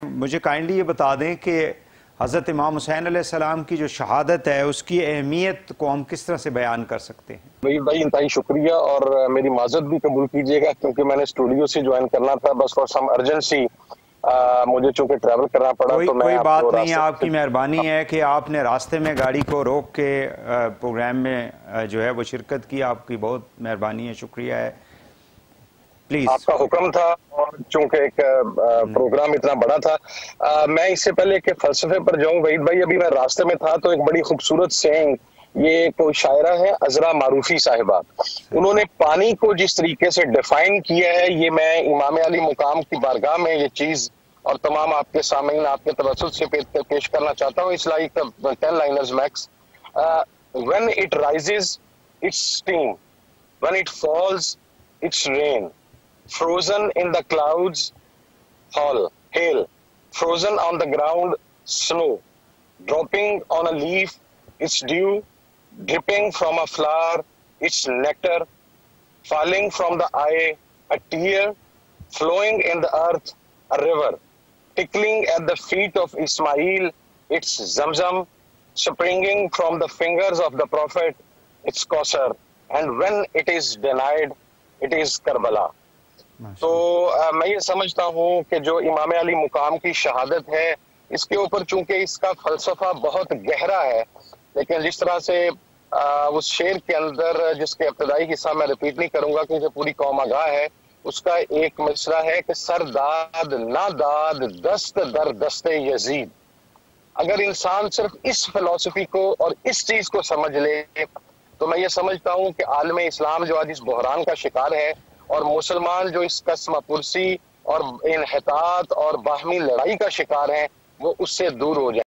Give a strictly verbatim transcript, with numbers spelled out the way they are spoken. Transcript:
مجھے کائنڈلی یہ بتا دیں کہ حضرت امام حسین علیہ السلام کی جو شہادت ہے اس کی اہمیت کو ہم کس طرح سے بیان کر سکتے ہیں؟ بھائی بھائی انتہائی شکریہ، اور میری معذرت بھی قبول کیجیے گا کیونکہ میں نے اسٹوڈیو سے جوائن کرنا تھا، بس فار سم ارجنسی مجھے چونکہ ٹریول کرنا پڑا کوئی تو میں کوئی آپ بات کو نہیں ہے، راستے آپ کی مہربانی ہے کہ آپ نے راستے میں گاڑی کو روک کے پروگرام میں جو ہے وہ شرکت کی، آپ کی بہت مہربانی ہے، شکریہ ہے، پلیز۔ آپ کا حکم تھا، اور چونکہ ایک پروگرام اتنا بڑا تھا، میں اس سے پہلے کہ فلسفے پر جاؤں وحید بھائی، ابھی میں راستے میں تھا تو ایک بڑی خوبصورت سینگ، یہ کوئی شاعرہ ہے عذرا معروفی صاحبہ، انہوں نے پانی کو جس طریقے سے ڈیفائن کیا ہے، یہ میں امام علی مقام کی بارگاہ میں یہ چیز اور تمام آپ کے سامعین آپ کے توسط سے پیش کرنا چاہتا ہوں۔ اس لائک ٹین لائنرز میکس۔ when it rises it's steam, when it falls it's rain, frozen in the clouds hail, hail, frozen on the ground snow, dropping on a leaf it's dew, dripping from a flower it's nectar, falling from the eye a tear, flowing in the earth a river, tickling at the feet of Ismail it's Zamzam, springing from the fingers of the prophet it's Kausar, and when it is denied it is Karbala۔ تو میں یہ سمجھتا ہوں کہ جو امام علی مقام کی شہادت ہے اس کے اوپر چونکہ اس کا فلسفہ بہت گہرا ہے، لیکن جس طرح سے اس شعر کے اندر جس کے ابتدائی حصہ میں ریپیٹ نہیں کروں گا کیونکہ پوری قوم آگاہ ہے، اس کا ایک مصرع ہے کہ سر داد نہ داد دست در دست یزید۔ اگر انسان صرف اس فلسفی کو اور اس چیز کو سمجھ لے تو میں یہ سمجھتا ہوں کہ عالم اسلام جو آج اس بحران کا شکار ہے اور مسلمان جو اس قسم پرسی اور انحطاط اور باہمی لڑائی کا شکار ہیں وہ اس سے دور ہو جائیں۔